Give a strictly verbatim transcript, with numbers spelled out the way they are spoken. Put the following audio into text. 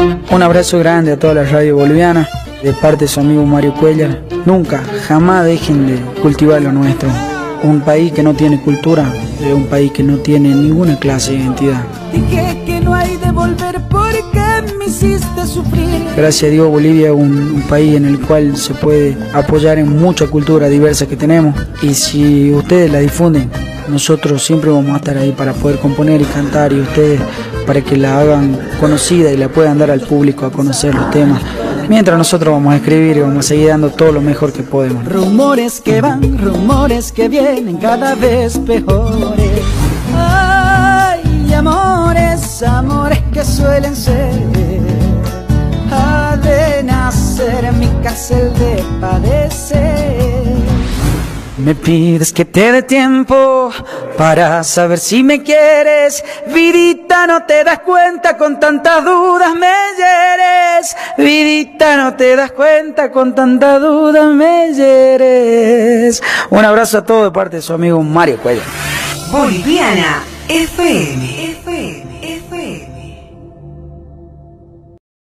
Un abrazo grande a toda la radio boliviana, de parte de su amigo Mario Cuellar. Nunca, jamás dejen de cultivar lo nuestro. Un país que no tiene cultura es un país que no tiene ninguna clase de identidad. Dije que no hay de volver porque me hiciste sufrir. Gracias a Dios, Bolivia es un, un país en el cual se puede apoyar en mucha cultura diversa que tenemos. Y si ustedes la difunden, nosotros siempre vamos a estar ahí para poder componer y cantar, y ustedes para que la hagan conocida y la puedan dar al público a conocer los temas. Mientras nosotros vamos a escribir y vamos a seguir dando todo lo mejor que podemos. Rumores que van, rumores que vienen cada vez peores. Ay, amores, amores que suelen ser. Ha de nacer en mi cárcel de padecer. Me pides que te dé tiempo para saber si me quieres. Vidita, no te das cuenta, con tantas dudas me hieres. Vidita, no te das cuenta, con tantas dudas me hieres. Un abrazo a todos de parte de su amigo Mario Cuellar. Boliviana F M.